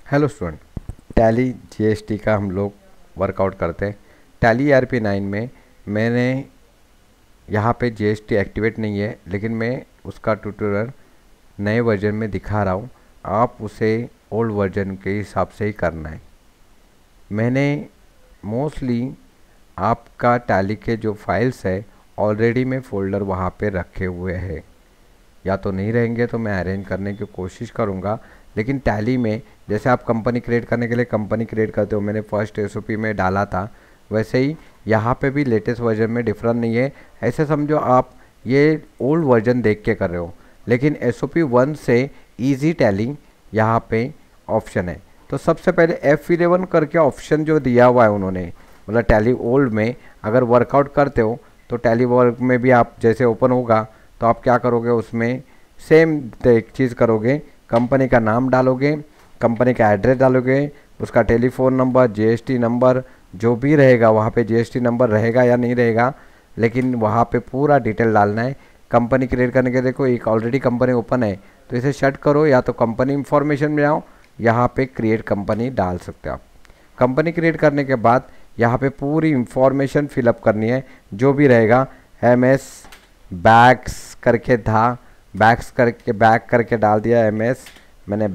Hello student, tally GST का हम लोग वर्कआउट करते हैं। टैली ERP 9 में मैंने यहाँ पे जीएसटी एक्टिवेट नहीं है, लेकिन मैं उसका ट्यूटोरियल नए वर्जन में दिखा रहा हूँ। आप उसे ओल्ड वर्जन के हिसाब से ही करना है। मैंने मोस्टली आपका टैली के जो फाइल्स है ऑलरेडी मैं फ़ोल्डर वहाँ पे रखे हुए हैं, या तो नहीं रहेंगे तो मैं अरेंज करने की कोशिश करूँगा। लेकिन टैली में जैसे आप कंपनी क्रिएट करने के लिए कंपनी क्रिएट करते हो, मैंने फर्स्ट SOP में डाला था, वैसे ही यहाँ पे भी लेटेस्ट वर्जन में डिफरेंट नहीं है। ऐसे समझो आप ये ओल्ड वर्जन देख के कर रहे हो, लेकिन SOP 1 से इजी टैली यहाँ पे ऑप्शन है। तो सबसे पहले F11 करके ऑप्शन जो दिया हुआ है उन्होंने, मतलब टैली ओल्ड में अगर वर्कआउट करते हो तो टैली वर्क में भी आप जैसे ओपन होगा तो आप क्या करोगे, उसमें सेम एक चीज़ करोगे, कंपनी का नाम डालोगे, कंपनी का एड्रेस डालोगे, उसका टेलीफोन नंबर, GST नंबर जो भी रहेगा वहाँ पे GST नंबर रहेगा या नहीं रहेगा, लेकिन वहाँ पे पूरा डिटेल डालना है। कंपनी क्रिएट करने के देखो एक ऑलरेडी कंपनी ओपन है तो इसे शट करो, या तो कंपनी इंफॉर्मेशन में जाओ, यहाँ पे क्रिएट कंपनी डाल सकते हो आप। कंपनी क्रिएट करने के बाद यहाँ पे पूरी इंफॉर्मेशन फिलअप करनी है, जो भी रहेगा। MS बैग्स करके था, बैग्स करके बैग करके डाल दिया MS, मैंने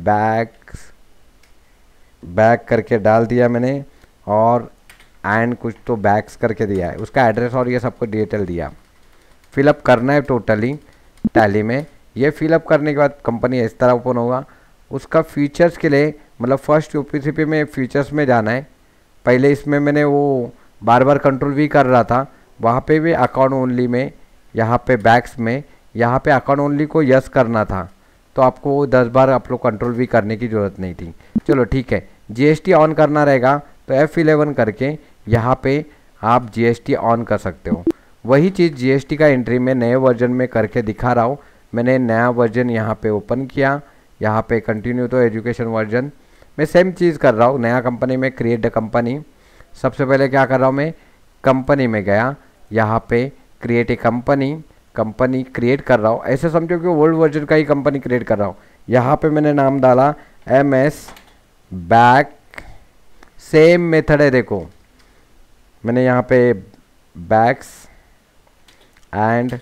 बैग करके डाल दिया मैंने, और एंड कुछ तो बैग्स करके दिया है, उसका एड्रेस और ये सबको डिटेल दिया। फिलअप करना है टोटली टैली में। ये फिलअप करने के बाद कंपनी इस तरह ओपन होगा। उसका फीचर्स के लिए मतलब फर्स्ट OPCP में फीचर्स में जाना है। पहले इसमें मैंने वो बार बार कंट्रोल V कर रहा था, वहाँ पे भी अकाउंट ओनली में, यहाँ पे बैग्स में, यहाँ पे अकाउंट ओनली को यस करना था, तो आपको 10 बार आप लोग कंट्रोल V करने की ज़रूरत नहीं थी। चलो ठीक है, GST ऑन करना रहेगा तो F11 करके यहाँ पे आप GST ऑन कर सकते हो। वही चीज़ GST का एंट्री में नए वर्जन में करके दिखा रहा हूँ। मैंने नया वर्जन यहाँ पे ओपन किया, यहाँ पे कंटिन्यू तो एजुकेशन वर्जन मैं सेम चीज़ कर रहा हूँ। नया कंपनी में क्रिएट कंपनी, सबसे पहले क्या कर रहा हूँ, मैं कंपनी में गया, यहाँ पे क्रिएट ए कंपनी क्रिएट कर रहा हूँ। ऐसे समझो कि ओल्ड वर्जन का ही कंपनी क्रिएट कर रहा हूँ। यहाँ पे मैंने नाम डाला MS बैग, सेम मेथड है, देखो मैंने यहाँ पे बैग्स एंड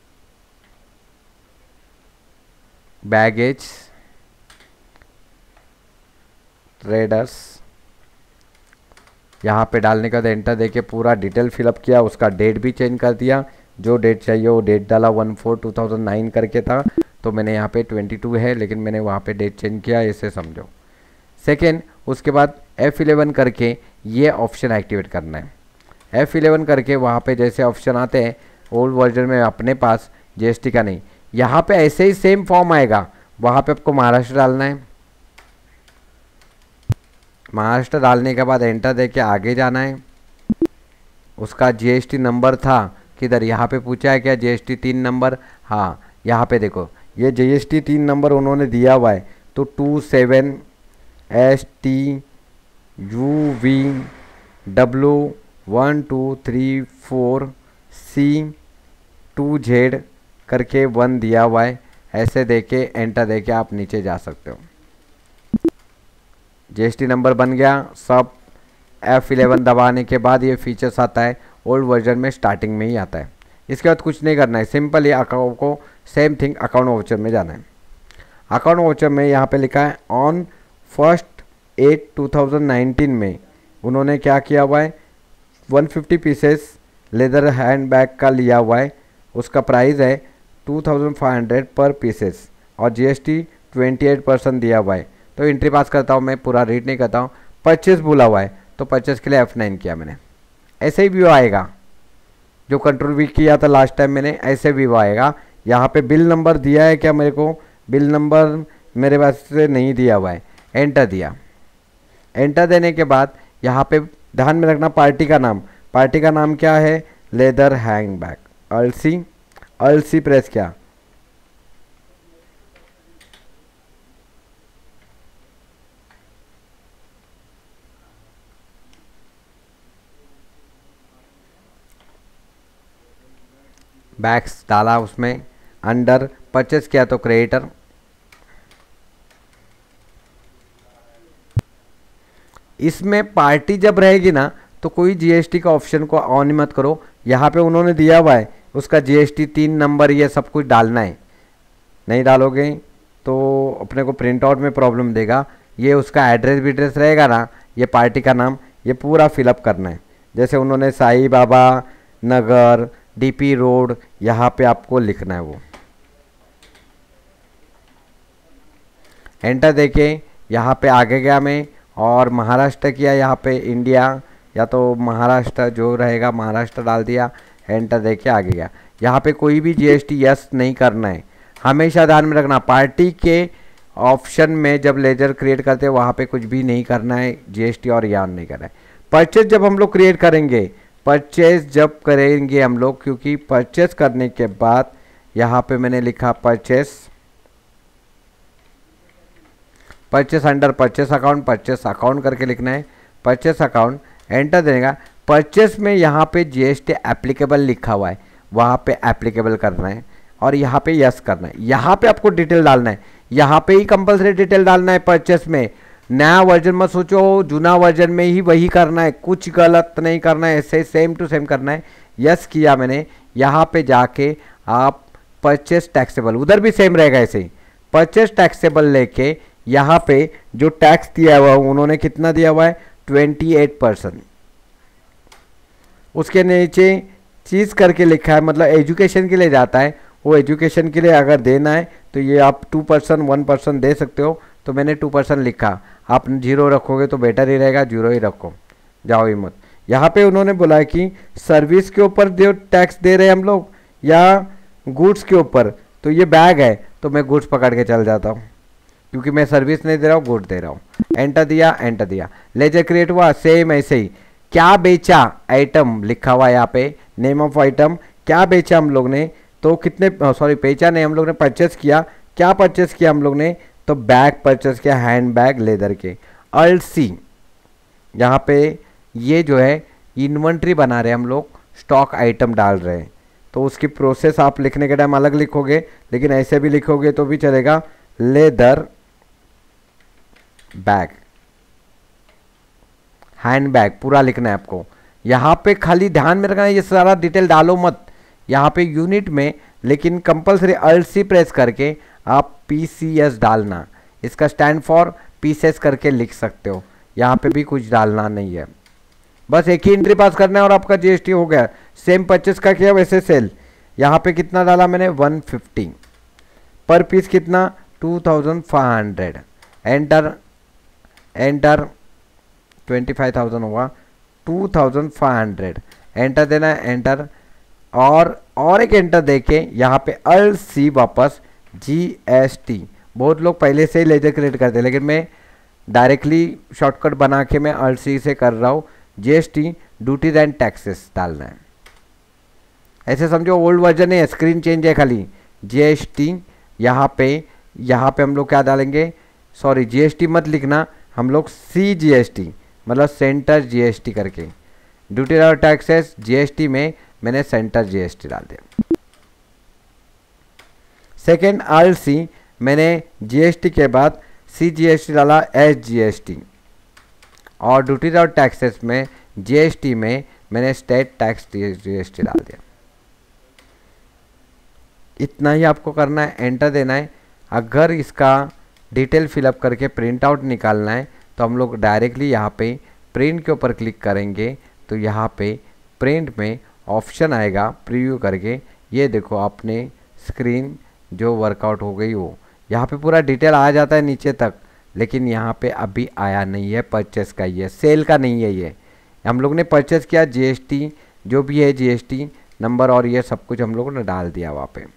बैगेज ट्रेडर्स यहाँ पे डालने के बाद एंटर देके पूरा डिटेल फिलअप किया, उसका डेट भी चेंज कर दिया, जो डेट चाहिए वो डेट डाला, 1/4/2009 करके था, तो मैंने यहाँ पे 22 है, लेकिन मैंने वहाँ पे डेट चेंज किया, इसे समझो। सेकेंड, उसके बाद F11 करके ये ऑप्शन एक्टिवेट करना है। F11 करके वहाँ पे जैसे ऑप्शन आते हैं ओल्ड वर्जन में अपने पास GST का नहीं, यहाँ पे ऐसे ही सेम फॉर्म आएगा, वहाँ पे आपको महाराष्ट्र डालना है। महाराष्ट्र डालने के बाद एंटर दे के आगे जाना है। उसका GST नंबर था किधर, यहाँ पे पूछा है क्या GST 3 नंबर, हाँ यहाँ पे देखो ये GST 3 नंबर उन्होंने दिया हुआ है, तो 27STUVW1234C2Z करके 1 दिया हुआ है। ऐसे देके एंटर देके आप नीचे जा सकते हो। GST नंबर बन गया सब। F11 दबाने के बाद ये फीचर्स आता है, ओल्ड वर्जन में स्टार्टिंग में ही आता है। इसके बाद कुछ नहीं करना है, सिंपल ये अकाउंट को सेम थिंग अकाउंट वाउचर में जाना है। अकाउंट वाउचर में यहाँ पे लिखा है ऑन 1/8/2019 में उन्होंने क्या किया हुआ है, 150 पीसेस लेदर हैंड बैग का लिया हुआ है, उसका प्राइस है 2500 पर पीसेस, और GST 28% दिया हुआ है। तो एंट्री पास करता हूँ मैं, पूरा रीड नहीं करता हूँ। परचेस बोला हुआ है तो परचेस के लिए F9 किया मैंने। ऐसे ही व्यू आएगा, जो कंट्रोल V किया था लास्ट टाइम मैंने, ऐसे व्यू आएगा। यहाँ पे बिल नंबर दिया है क्या, मेरे को बिल नंबर मेरे पास से नहीं दिया हुआ है, एंटर दिया। एंटर देने के बाद यहाँ पे ध्यान में रखना पार्टी का नाम क्या है, लेदर हैंड बैग, अलसी प्रेस किया, बैग्स डाला, उसमें अंडर परचेस किया तो क्रिएटर, इसमें पार्टी जब रहेगी ना तो कोई जीएसटी का ऑप्शन को ऑन मत करो। यहाँ पे उन्होंने दिया हुआ है उसका जीएसटी 3 नंबर ये सब कुछ डालना है, नहीं डालोगे तो अपने को प्रिंट आउट में प्रॉब्लम देगा। ये उसका एड्रेस विड्रेस रहेगा ना, ये पार्टी का नाम, ये पूरा फिलअप करना है। जैसे उन्होंने साई बाबा नगर डीपी रोड यहाँ पे आपको लिखना है, वो एंटर देके यहाँ पे आगे गया मैं और महाराष्ट्र किया, यहाँ पे इंडिया या तो महाराष्ट्र जो रहेगा महाराष्ट्र डाल दिया, एंटर देके आगे गया। यहाँ पे कोई भी जीएसटी यस नहीं करना है, हमेशा ध्यान में रखना। पार्टी के ऑप्शन में जब लेजर क्रिएट करते हैं वहाँ पे कुछ भी नहीं करना है जीएसटी और यान नहीं करना है। परचेज जब हम लोग क्रिएट करेंगे, परचेज जब करेंगे हम लोग, क्योंकि परचेज करने के बाद यहाँ पे मैंने लिखा परचेस अंडर परचेस अकाउंट करके लिखना है। परचेस अकाउंट एंटर देगा। परचेस में यहाँ पे जीएसटी एप्लीकेबल लिखा हुआ है, वहाँ पे एप्लीकेबल करना है और यहाँ पे यस करना है। यहाँ पे आपको डिटेल डालना है, यहाँ पे ही कंपलसरी डिटेल डालना है। परचेस में नया वर्जन मत सोचो, जूना वर्जन में ही वही करना है, कुछ गलत नहीं करना है, ऐसे सेम टू सेम करना है। यस किया मैंने। यहाँ पे जाके आप परचेस टैक्सेबल, उधर भी सेम रहेगा ऐसे ही, परचेस टैक्सेबल लेके यहाँ पे जो टैक्स दिया हुआ है उन्होंने कितना दिया हुआ है 28%। उसके नीचे चीज़ करके लिखा है, मतलब एजुकेशन के लिए जाता है, वो एजुकेशन के लिए अगर देना है तो ये आप 2% 1% दे सकते हो, तो मैंने 2% लिखा। आप 0 रखोगे तो बेटर ही रहेगा, 0 ही रखो, जाओ ही मत। यहाँ पे उन्होंने बोला है कि सर्विस के ऊपर जो टैक्स दे रहे हैं हम लोग या गुड्स के ऊपर, तो ये बैग है तो मैं गुड्स पकड़ के चल जाता हूँ, क्योंकि मैं सर्विस नहीं दे रहा हूँ, गुड दे रहा हूँ। एंटर दिया, लेजर क्रिएट हुआ। सेम ऐसे ही क्या बेचा आइटम लिखा हुआ है यहाँ पे, नेम ऑफ आइटम क्या बेचा हम लोग ने, तो कितने बेचा नहीं, हम लोग ने परचेस किया। क्या परचेस किया हम लोग ने, तो बैग परचेस किया, हैंड बैग लेदर के। अल्ट सी यहाँ पे ये जो है इन्वेंट्री बना रहे हैं हम लोग, स्टॉक आइटम डाल रहे हैं, तो उसकी प्रोसेस आप लिखने के टाइम अलग लिखोगे, लेकिन ऐसे भी लिखोगे तो भी चलेगा। लेदर बैग, हैंड बैग पूरा लिखना है आपको। यहाँ पे खाली ध्यान में रखना है, ये सारा डिटेल डालो मत यहाँ पे यूनिट में, लेकिन कंपलसरी अल्ट सी प्रेस करके आप पीसीएस डालना, इसका स्टैंड फॉर पीसेस करके लिख सकते हो। यहाँ पे भी कुछ डालना नहीं है, बस एक ही एंट्री पास करना है और आपका जीएसटी हो गया। सेम परचेस का किया वैसे सेल, यहाँ पे कितना डाला मैंने 150, पर पीस कितना 2500। एंटर 25,000 हुआ, 2500 एंटर देना है। एंटर और एक एंटर देके यहाँ पे अल्ट सी वापस जीएसटी। बहुत लोग पहले से ही लेजर क्रिएट करते हैं, लेकिन मैं डायरेक्टली शॉर्टकट बना के मैं अल्ट सी से कर रहा हूँ। जीएसटी ड्यूटीज एंड टैक्सेस डालना है, ऐसे समझो ओल्ड वर्जन है, स्क्रीन चेंज है खाली। जीएसटी यहाँ पे हम लोग क्या डालेंगे, जीएसटी मत लिखना, हम लोग सीजीएसटी मतलब सेंटर जीएसटी करके, ड्यूटी और टैक्सेस जीएसटी में मैंने सेंटर जीएसटी डाल दिया। सेकेंड अल्ट सी मैंने जीएसटी के बाद सीजीएसटी डाला एसजीएसटी, और ड्यूटी और टैक्सेस में जीएसटी में मैंने स्टेट टैक्स जीएसटी डाल दिया। इतना ही आपको करना है, एंटर देना है। अगर इसका डिटेल फिलअप करके प्रिंट आउट निकालना है तो हम लोग डायरेक्टली यहाँ पे प्रिंट के ऊपर क्लिक करेंगे, तो यहाँ पे प्रिंट में ऑप्शन आएगा प्रीव्यू करके। ये देखो आपने स्क्रीन जो वर्कआउट हो गई वो यहाँ पे पूरा डिटेल आ जाता है नीचे तक, लेकिन यहाँ पे अभी आया नहीं है, परचेस का ही है, सेल का नहीं है। ये हम लोग ने परचेस किया, जीएसटी जो भी है जीएसटी नंबर और ये सब कुछ हम लोगों ने डाल दिया वहाँ पे।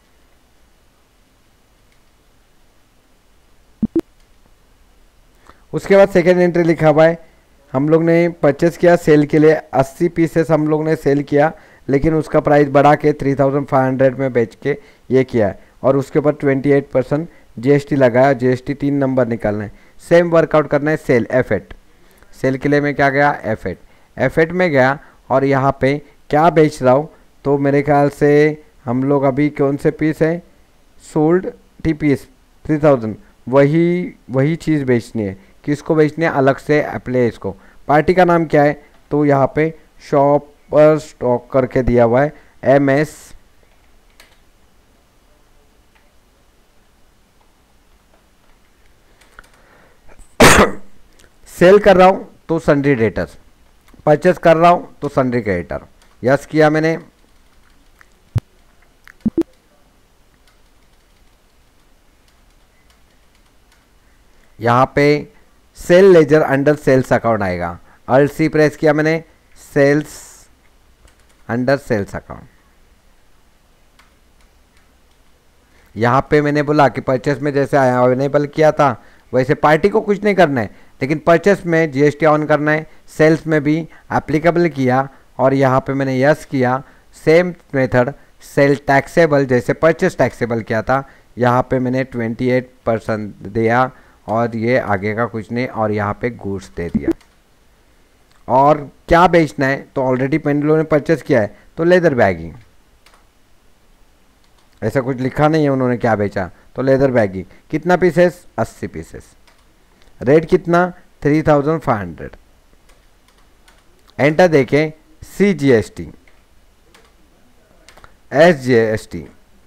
उसके बाद सेकेंड एंट्री लिखा हुआ है, हम लोग ने परचेस किया सेल के लिए 80 पीसेस हम लोग ने सेल किया, लेकिन उसका प्राइस बढ़ा के 3500 में बेच के ये किया है, और उसके ऊपर 28% जीएसटी लगाया। जीएसटी 3 नंबर निकालना है, सेम वर्कआउट करना है। सेल एफेट, सेल के लिए मैं क्या गया एफेट में गया, और यहाँ पे क्या बेच रहा हूँ, तो मेरे ख्याल से हम लोग अभी कौन से पीस है सोल्ड टी पीस 3000, वही चीज़ बेचनी है। किसको बेचने हैं, अलग से अप्लाई इसको। पार्टी का नाम क्या है, तो यहाँ पे शॉपर स्टॉक करके दिया हुआ है, MS सेल कर रहा हूँ तो सन्ड्री डेटर्स, परचेस कर रहा हूँ तो सन्ड्री क्रेडिटर। यस किया मैंने। यहाँ पे sale ledger under sales account आएगा, अल्ट सी प्रेस किया मैंने, सेल्स अंडर सेल्स अकाउंट। यहाँ पे मैंने बोला कि परचेस में जैसे अवेलेबल किया था वैसे पार्टी को कुछ नहीं करना है, लेकिन परचेस में GST ऑन करना है, सेल्स में भी एप्लीकेबल किया और यहाँ पे मैंने यस किया। सेम मेथड सेल टैक्सेबल जैसे परचेस टैक्सेबल किया था, यहाँ पे मैंने 28% दिया और ये आगे का कुछ नहीं, और यहाँ पे गुड्स दे दिया। और क्या बेचना है, तो ऑलरेडी पेंडुलो ने परचेस किया है तो लेदर बैगिंग, ऐसा कुछ लिखा नहीं है उन्होंने क्या बेचा, तो लेदर बैगिंग। कितना पीसेस, 80 पीसेस। रेट कितना, 3500। एंटर देखें, CGST SGST।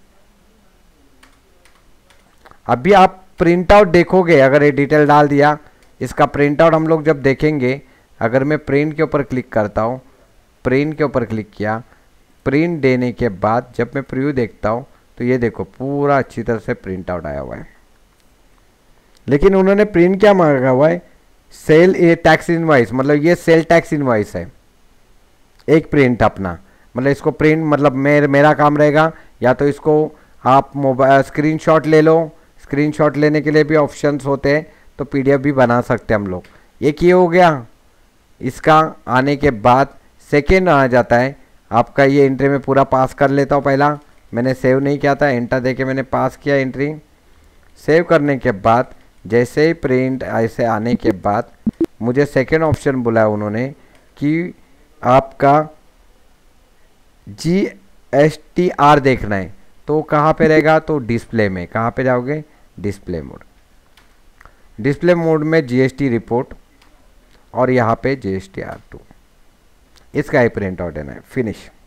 अभी आप प्रिंट आउट देखोगे, अगर ये डिटेल डाल दिया, इसका प्रिंट आउट हम लोग जब देखेंगे, अगर मैं प्रिंट के ऊपर क्लिक करता हूँ, प्रिंट के ऊपर क्लिक किया, प्रिंट देने के बाद जब मैं प्रीव्यू देखता हूँ तो ये देखो पूरा अच्छी तरह से प्रिंट आउट आया हुआ है। लेकिन उन्होंने प्रिंट क्या मांगा हुआ है, सेल ए टैक्स इनवाइस, मतलब ये सेल टैक्स इनवाइस है, एक प्रिंट अपना, मतलब इसको प्रिंट, मतलब मेरा काम रहेगा या तो इसको आप मोबाइल स्क्रीनशॉट ले लो, स्क्रीनशॉट लेने के लिए भी ऑप्शंस होते हैं, तो PDF भी बना सकते हैं हम लोग। ये किए हो गया। इसका आने के बाद सेकेंड आ जाता है आपका, ये एंट्री में पूरा पास कर लेता हूँ। पहला मैंने सेव नहीं किया था, एंटर देके मैंने पास किया एंट्री। सेव करने के बाद जैसे ही प्रिंट ऐसे आने के बाद मुझे सेकेंड ऑप्शन बुलाया उन्होंने कि आपका GSTR देखना है, तो कहाँ पे रहेगा, तो डिस्प्ले में। कहाँ पे जाओगे, डिस्प्ले मोड। डिस्प्ले मोड में GST रिपोर्ट और यहाँ पे GSTR2, इसका ही प्रिंट आउट देना है, फिनिश।